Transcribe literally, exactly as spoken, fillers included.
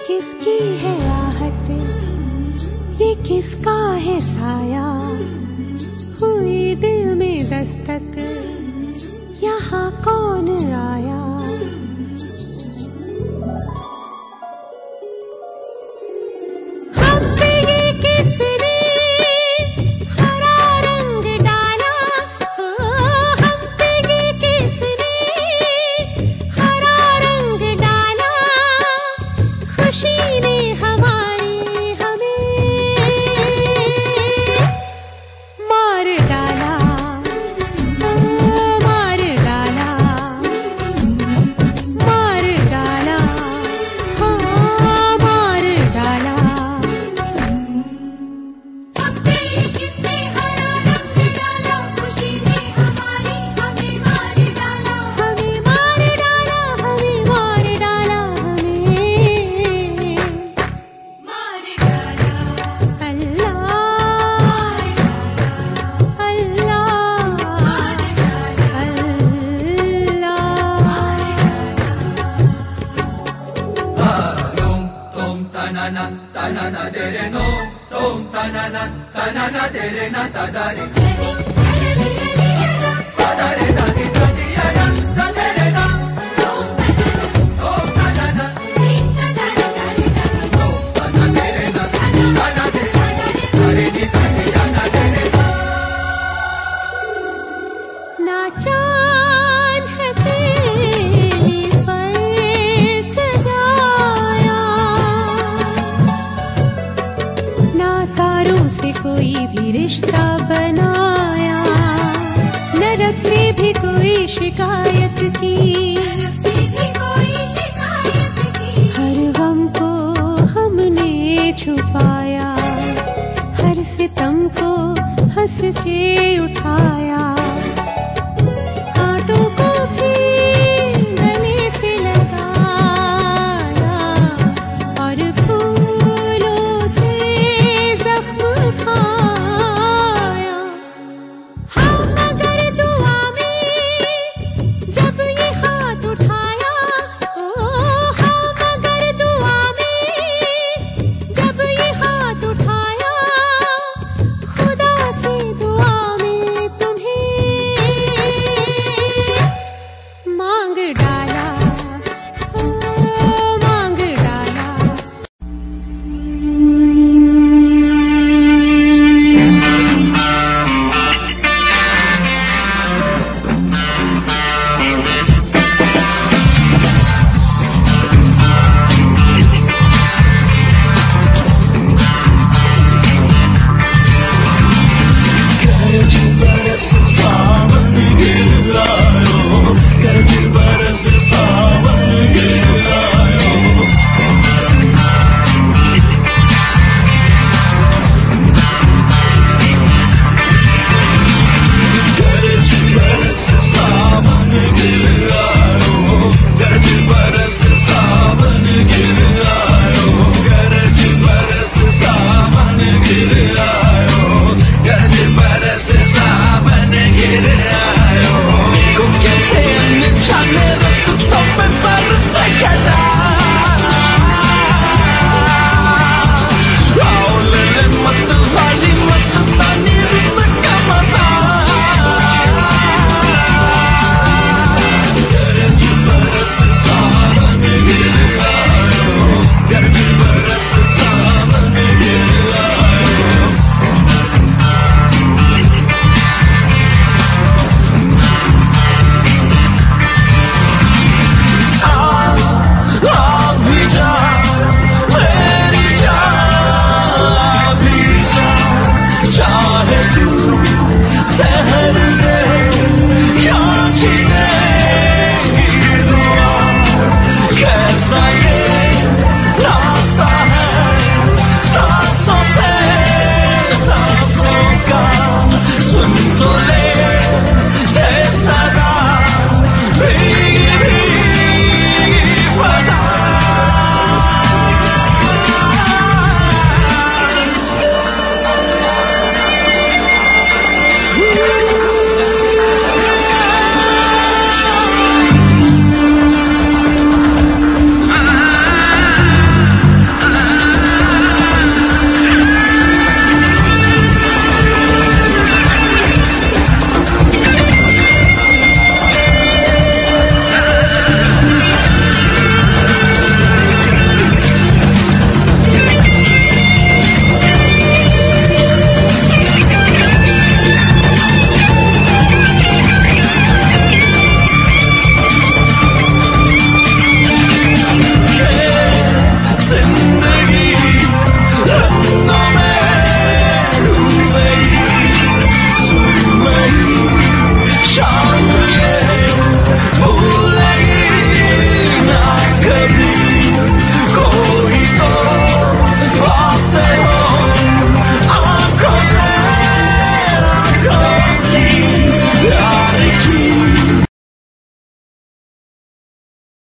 किसकी है आहट, ये किसका है साया, हुई दिल में दस्तक, यहाँ कौन आया। हम पे ये किसने हरा रंग डाला, हम पे ये किसने हरा रंग डाला, खुशी ने हमारी हमें मार डाला, मार डाला, मार डाला, हाँ मार डाला। हम पे ये किसने हरा रंग डाला, खुशी ने हमारी हमें मार डाला, हमें मार डाला, हमें मार डाला, हमें मार डाला। अल्लाह tanana tanana dere no tom tanana tanana dere na tadare tadare dadi dadi ara tadare na tom tanana tadare tom tanana dere na tanana dere ni dadi ana dere ना चांद है तेरी पर सजाया, ना तारों से कोई भी रिश्ता बनाया, न रब से भी कोई शिकायत की, हर गम को हमने छुपाया, हर सितम को हंस के उठाया।